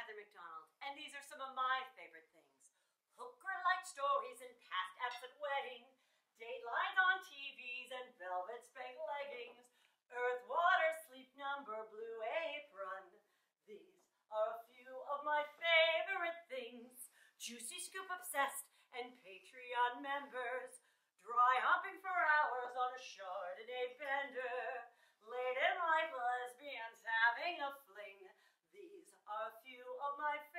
Heather McDonald, and these are some of my favorite things. Hooker light stories and past absent wedding, datelines on TVs and velvet spank leggings, earth, water, sleep number, blue apron. These are a few of my favorite things. Juicy Scoop obsessed and Patreon members, dry hopping for hours on a Chardonnay bender, late in life lesbians having a fling. These are a few of my